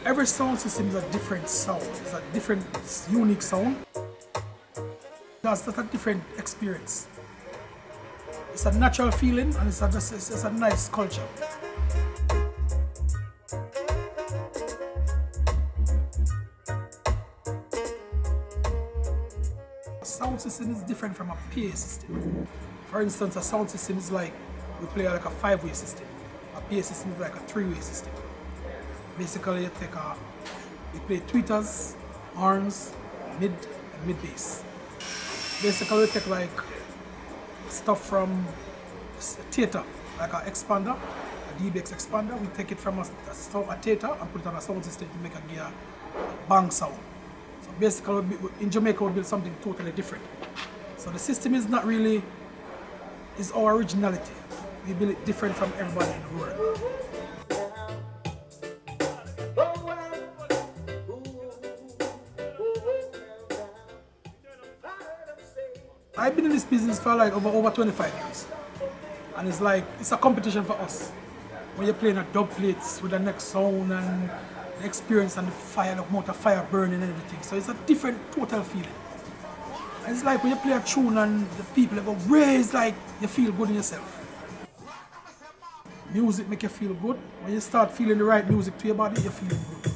Every sound system is a different sound. It's a different, unique sound. That's a different experience. It's a natural feeling and it's a nice culture. A sound system is different from a PA system. For instance, a sound system is like, we play like a 5-way system. A PA system is like a 3-way system. Basically, we play tweeters, horns, mid and mid bass. Basically, we take like stuff from a theater, like an expander, a DBX expander. We take it from a theater and put it on a sound system to make a bang sound. So basically, in Jamaica, we build something totally different. So the system is not really, is our originality. We build it different from everybody in the world. I've been in this business for like over 25 years. And it's like, it's a competition for us. When you're playing a dub plates with the next sound and the experience and the fire, the amount of fire burning and everything. So it's a different total feeling. And it's like when you play a tune and the people go raise, like you feel good in yourself. Music make you feel good. When you start feeling the right music to your body, you feel good.